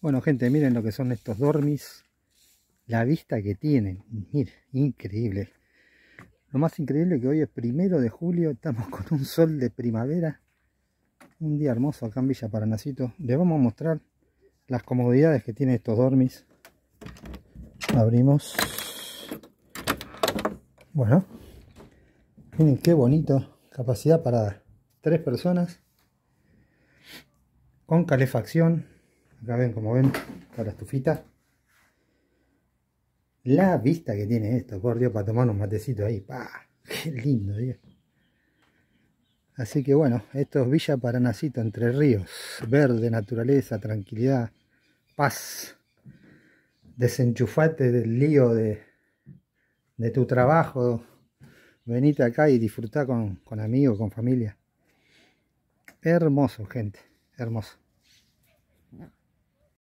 Bueno, gente, miren lo que son estos dormis. La vista que tienen. Miren, increíble. Lo más increíble es que hoy es 1 de julio. Estamos con un sol de primavera. Un día hermoso acá en Villa Paranacito. Les vamos a mostrar las comodidades que tienen estos dormis. Abrimos. Bueno. Miren qué bonito. Capacidad para 3 personas. Con calefacción. Acá ven, como ven, para la estufita. La vista que tiene esto, por Dios, para tomar un matecito ahí. ¡Pah! ¡Qué lindo, Dios! Así que bueno, esto es Villa Paranacito, Entre Ríos. Verde, naturaleza, tranquilidad, paz. Desenchufate del lío de tu trabajo. Venite acá y disfrutá con amigos, con familia. Hermoso, gente. Hermoso.